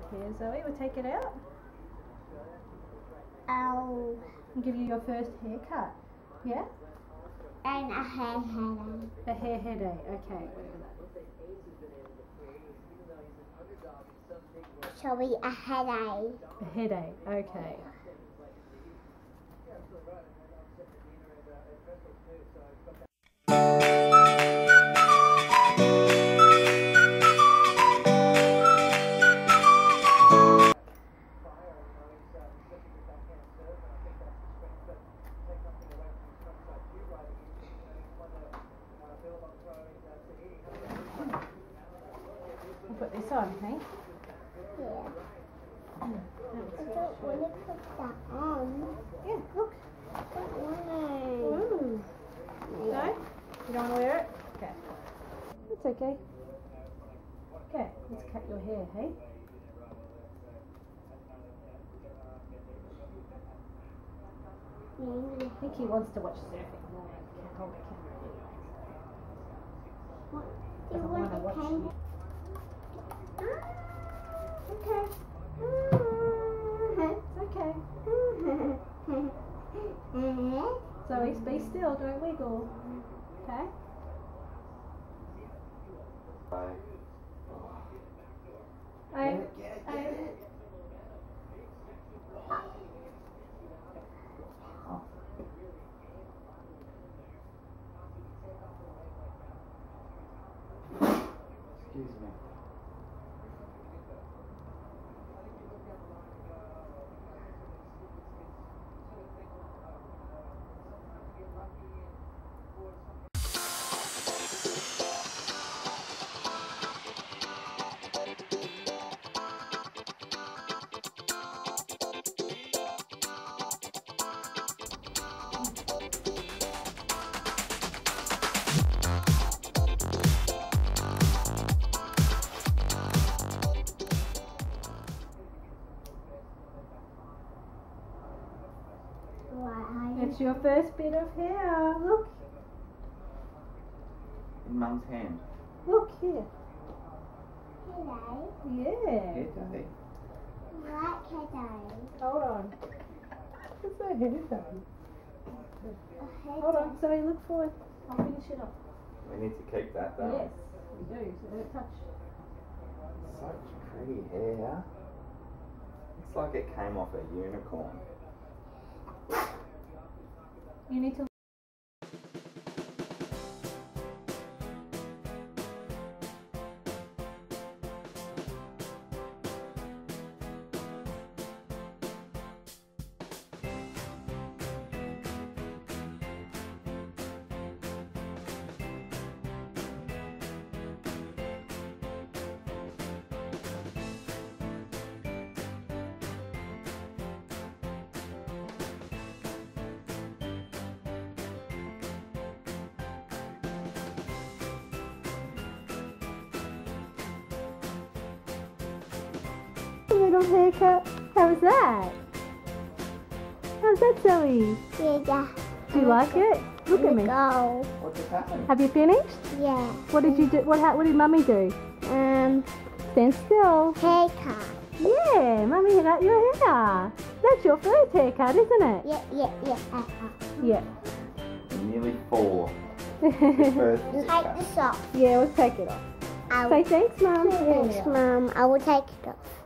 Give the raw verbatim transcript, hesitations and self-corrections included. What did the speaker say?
Here, Zoe, we'll take it out. Oh. And give you your first haircut. Yeah? And a hair headache. A hair headache. Okay. Sorry, a headache. A headache. Okay. I'll put this on, hey? Yeah. I don't want to put that on. Yeah, look. I don't want Ooh. No? You don't want to wear it? Okay. It's okay. Okay, let's cut your hair, hey? I think he wants to watch surfing more. I can't hold the camera. What? Do you Doesn't want wanna watch to you. okay. It's okay. Zoe, be still, don't wiggle. Okay? Bye. I, Get it, get it, I, get it. Oh. Excuse me. it's your first bit of hair. Look, In Mum's hand. look here. Hello. Yeah. Here, Daddy. Right, hello. Hold on. What's that hair done? A Hold on, Zoe, look forward. I'll finish it off. We need to keep that though. Yes, we do, so don't touch. Such pretty hair. Looks like it came off a unicorn. You need to. Little haircut. How was that? How's that, Zoe? Yeah. Do you like it? Look at me. Go. What just happened? Have you finished? Yeah. What did you do? What, ha- what did Mummy do? Um, Stand still. haircut. Yeah, Mummy cut your hair. That's your first haircut, isn't it? Yeah, yeah, yeah. Uh, uh. Yeah. You're nearly four. First Take haircut. this off. Yeah, we'll take it off. I Say thanks, Mum. Thanks, Mum. I will take it off.